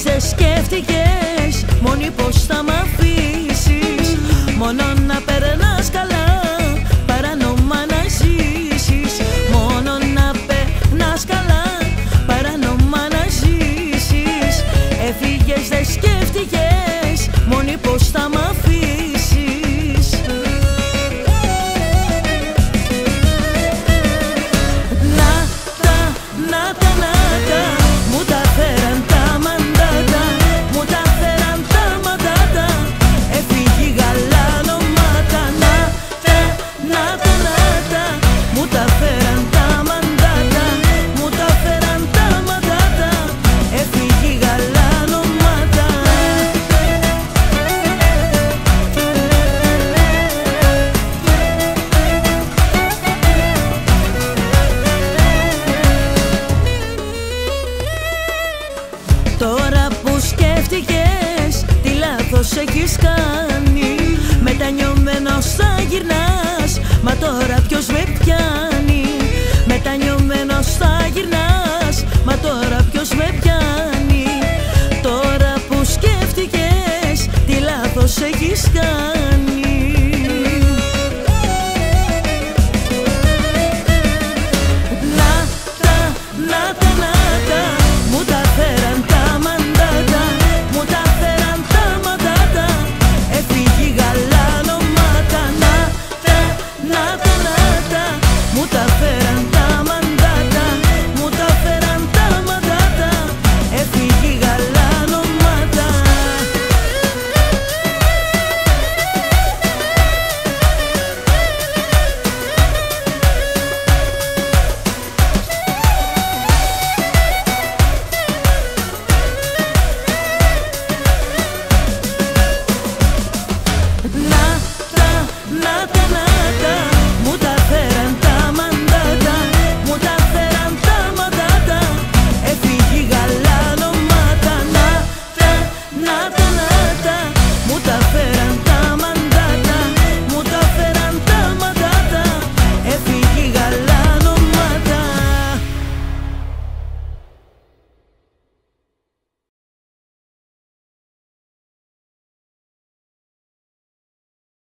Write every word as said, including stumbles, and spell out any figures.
Έφυγες, δεν σκέφτηκες μόνη πως θα μ' αφήσεις. Μόνο να περνάς καλά, παράνομα να ζήσεις. Μόνο να περνάς καλά, παράνομα να ζήσεις. Έφυγες, δεν σκέφτηκες μόνη πως θα μ' αφήσεις. Να τα, να τα, να τα, μου τα φέραν τα μαντάτα, μου τα φέραν τα μαντάτα. Έφυγε η γαλανομάτα. Να τα, να τα, να τα, μου τα φέραν τα μαντάτα, μου τα φέραν τα μαντάτα. Έφυγε η γαλανομάτα. Τώρα που σκέφτηκες τι λάθος έχεις κάνει, μετανιωμένος θα γυρνάς, μα τώρα ποιος με πιάνει. Μετανιωμένος θα γυρνάς, μα τώρα ποιος με πιάνει. Τώρα που σκέφτηκες τι λάθος έχεις κάνει. Να τα, να τα, να τα, μου τα φέραν τα μαντάτα, μου τα φέραν τα μαντάτα. Έφυγε η γαλανομάτα. Να τα, να τα, να τα, μου τα φέραν τα